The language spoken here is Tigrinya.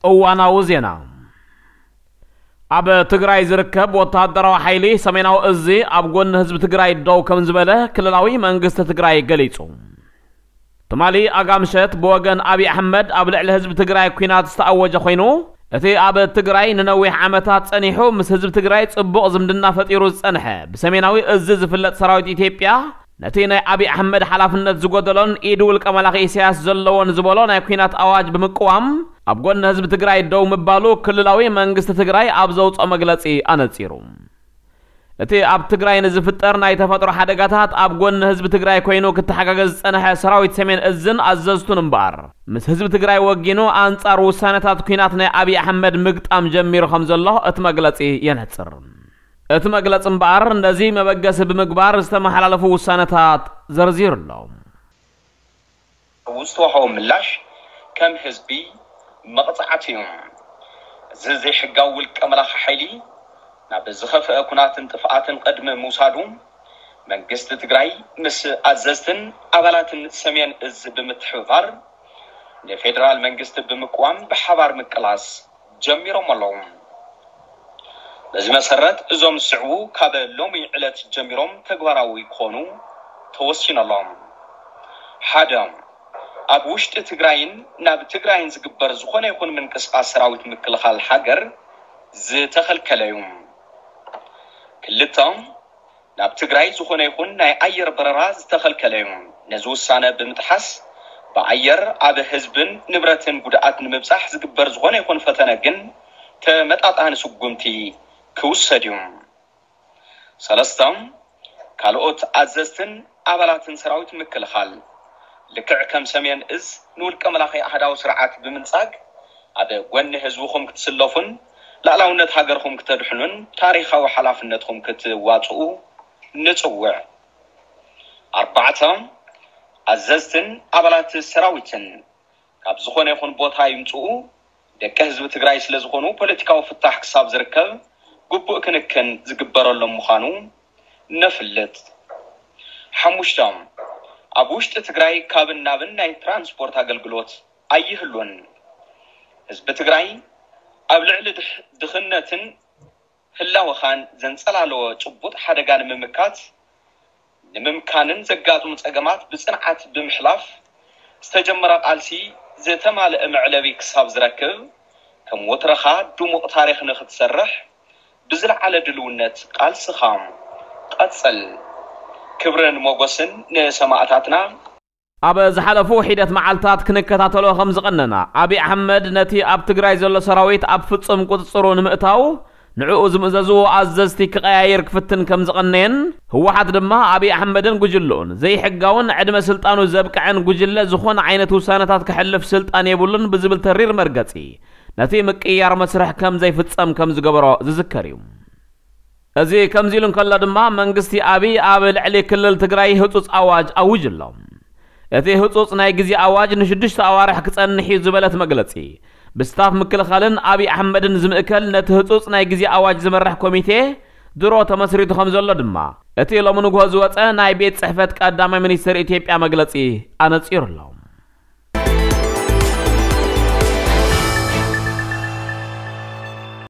እዋናው ዜና አበ ትግራይ ዝርከብ ወታደራዊ ኃይሊ ሰሜናዊ እዝ ኣብ ጎን ህዝብ ትግራይ ደው ከም ዝበለ ክልላዊ መንግስቲ ትግራይ ገሊጹ ተማሊ አጋምሸት በወገን አብይ አህመድ ኣብ ልዕሊ ህዝብ ትግራይ ኩናት ዝተኣወጀ ኮይኑ እቲ ኣብ ትግራይ ንነዊሕ ዓመታት ጸኒሑ ምስ ህዝብ ትግራይ ጽቡቕ ዝምድና ፈጢሩ ጸንሐ ብሰሜናዊ እዝ ዝፍለጥ ሰራዊት ኢትዮጵያ ነቲ ናይ አብይ አህመድ ሓላፍነት ዝጎደሎን ኢድ ውልቀ መላኺ ኢሳያስ ዘለዎን ዝበሎ ናይ ኩናት ኣዋጅ ብምቅዋም ኣብ ጎን ህዝብ ትግራይ ደው ምባሉ ክልላዊ መንግስቲ ትግራይ ኣብ ዘውፅኦ መግለጺ ኣነጺሩ እቲ ኣብ ትግራይ ንዝፍጠር ናይ ተፈጥሮ ሓደጋታት ኣብ ጎን ህዝብ ትግራይ ኮይኑ ክትሓጋገዝ ጸንሐ ሰራዊት ሰሜን እዝን ኣዘዝቱን እምበር ምስ ህዝብ ትግራይ ወጊኑ ኣንጻር ውሳነታት ኩናት ናይ አብይ አህመድ ምግጣም ጀሚሩ ከም ዘሎ እቲ መግለጺ የነጽር እቲ መግለጽ እምበር እንደዚ መበገስ ብምግባር ዝተመሓላለፉ ውሳነታት ዘርዚሩ ኣሎ ውስተውሖ ምላሽ ከም ህዝቢ መቕጻዕትዮም ዝዘይ ሕጋው ውልቀ መላኺ ኃይሊ ናብ ዝኸፍአ ኩናትን ጥፍኣትን ቅድመ ሙሳዱ መንግስቲ ትግራይ ምስ ኣዘዝትን ኣባላትን ሰሜን እዝ ብምትሕብባር ለፌደራል መንግስቲ ብምቅዋም ብሓባር ምቅላስ ጀሚሮም ኣለዉ በዚ መሰረት እዞም ስዕቡ ካብ ሎሚ ዕለት ጀሚሮም ተግባራዊ ኮኑ ተወሲኖሎም ሓደ ኣብ ውሽጢ ትግራይን ናብ ትግራይን ዝግበር ዝኾነ ይኹን ምንቅስቃስ ሰራዊት ምክልኻል ሃገር ዝተኸልከለዩ ክልተ ናብ ትግራይ ዝኾነ ይኹን ናይ ኣየር በረራ ዝተኸልከለዩ ነዚ ውሳነ ብምጥሓስ ብኣየር ኣብ ህዝብን ንብረትን ጉድኣት ንምብጻሕ ዝግበር ዝኾነ ይኹን ፈተነ ግን ተመጣጣኒ ስጉምቲ ክውሰድ እዩ ሰለስተ ካልኦት ኣዘዝትን ኣባላትን ሰራዊት ምክልኻል ልክዕ ከም ሰሜን እዝ ንውልቀ መላኺ ኣህዳዊ ስርዓት ብምንጻግ ኣብ ጎኒ ህዝብኹም ክትስለፉን ላዕላውነት ሃገርኩም ክትድሕኑን ታሪኻዊ ሓላፍነትኩም ክትዋጽኡ ንጽውዕ ኣርባዕተ ኣዘዝትን ኣባላት ሰራዊትን ካብ ዝኾነ ይኹን ቦታ ይምጽኡ ደቂ ህዝቢ ትግራይ ስለ ዝኾኑ ፖለቲካዊ ፍታሕ ክሳብ ዝርከብ ግቡእ ክንክን ዝግበረሎም ምዃኑ ነፍልጥ ሓሙሽተ ኣብ ውሽጢ ትግራይ ካብን ናብን ናይ ትራንስፖርት ኣገልግሎት ኣይህሉን ህዝቢ ትግራይ ኣብ ልዕሊ ድኽነትን ህላወኻን ዘንጸላለወ ጭቡጥ ሓደጋ ንምምካንን ዘጋጥሙ ጸገማት ብጽንዓት ብምሕላፍ ዝተጀመረ ቃልሲ ዝተማልአ መዕለቢ ክሳብ ዝረክብ ከም ወትረኻ ድሙቕ ታሪኽ ንኽትሰርሕ ብዝለዓለ ድልውነት ቃልስኻ ቀጽል ክብርን ሞገስን ንሰማዕታትና ኣብ ዝሓለፉ ሒደት መዓልታት ክንከታተሎ ከም ዝቐነና አብይ አህመድ ነቲ ኣብ ትግራይ ዘሎ ሰራዊት ኣብ ፍጹም ቁጽጽሩ ንምእታው ንዕኡ ዝምእዘዝዎ ኣዘዝቲ ክቀያየር ክፍትን ከም ዝቐነየን ህወሓት ድማ አብይ አህመድን ጉጅለኡን ዘይሕጋውን ዕድመ ስልጣኑ ዘብቅዕን ጉጅለ ዝኾነ ዓይነት ውሳነታት ክሕልፍ ስልጣን የብሉን ብዝብል ተሪር መርገጺ ነቲ ምቅያር መስርሕ ከም ዘይፍጸም ከም ዝገበሮ ዝዝከር እዩ እዚ ከም ዚሉን ከሎ ድማ መንግስቲ አብይ ኣብ ልዕሊ ክልል ትግራይ ህጹጽ ኣዋጅ ኣውጅሎ እቲ ህጹጽ ናይ ግዜ ኣዋጅ ንሽዱሽተ ኣዋርሕ ክጸንሕ ዝበለት መግለጺ ብስታፍ ምክልኻልን አብይ አህመድን ዝምእከል ነቲ ህጹጽ ናይ ግዜ ኣዋጅ ዝመርሕ ኮሚቴ ድሮ ተመስሪቱ ከም ዘሎ ድማ እቲ ሎሚ ንግሆ ዝወፀ ናይ ቤት ጽሕፈት ቀዳማይ ሚኒስትር ኢትዮጵያ መግለጺ ኣነጺሩ ኣሎ